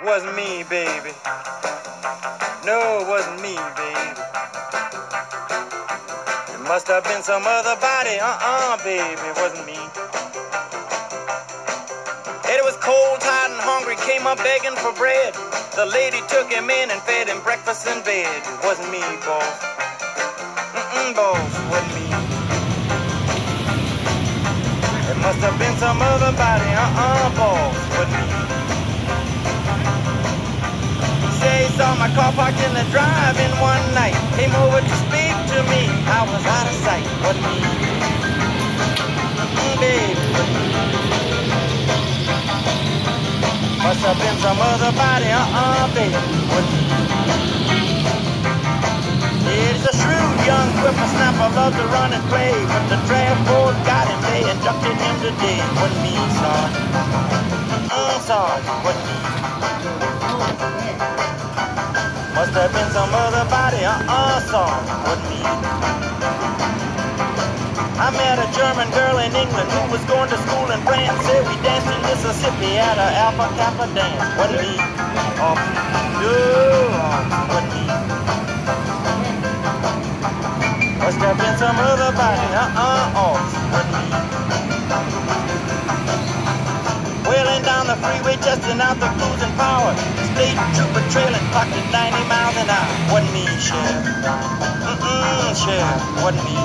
Wasn't me, baby. No, it wasn't me, baby. It must have been some other body. Baby, it wasn't me. Eddie was cold, tired, and hungry, came up begging for bread. The lady took him in and fed him breakfast in bed. It wasn't me, boss. Boss, it wasn't me. It must have been some other body. Boss, it wasn't me. He said he saw my car parked in the drive-in one night. Came over to speak to me. I was out of sight. It wasn't me. Baby, it wasn't me. Must have been some other body, baby, wasn't me. He's a shrewd young whippersnapper, loved to run and play, but the draft board got him, they inducted him today. Wasn't me, Sarge. Sarge, wasn't me. Must have been some other body, Sarge, wasn't me. I met a German girl in England who was going to school in France. Said we danced in Mississippi at a Alpha Kappa dance. Wasn't me. No, wasn't me. Must have been some other body. Wasn't me. Wailing down the freeway, testing out the cruising power. State trooper trailing, clocked at 90 miles an hour. Wasn't me, Sheriff. Sheriff, wasn't me.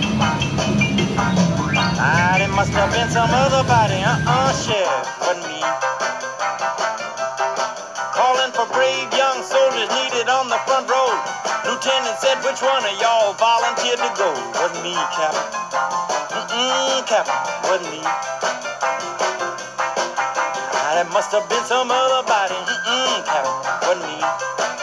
It must have been some other body, Sheriff, wasn't me. Calling for brave young soldiers needed on the front row. Lieutenant said, which one of y'all volunteered to go? Wasn't me, Captain. Captain, wasn't me. It must have been some other body, Captain, wasn't me.